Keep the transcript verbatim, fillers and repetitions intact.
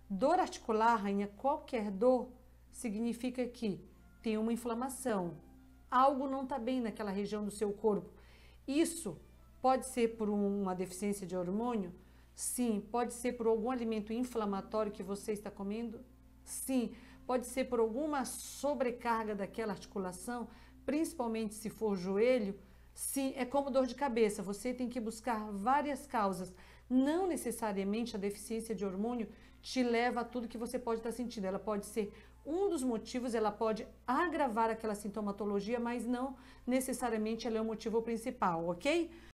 Dor articular, rainha, qualquer dor, significa que tem uma inflamação. Algo não está bem naquela região do seu corpo. Isso pode ser por uma deficiência de hormônio? Sim. Pode ser por algum alimento inflamatório que você está comendo? Sim. Pode ser por alguma sobrecarga daquela articulação, principalmente se for joelho? Sim. É como dor de cabeça, você tem que buscar várias causas. Não necessariamente a deficiência de hormônio te leva a tudo que você pode estar sentindo. Ela pode ser um dos motivos, ela pode agravar aquela sintomatologia, mas não necessariamente ela é o motivo principal, ok?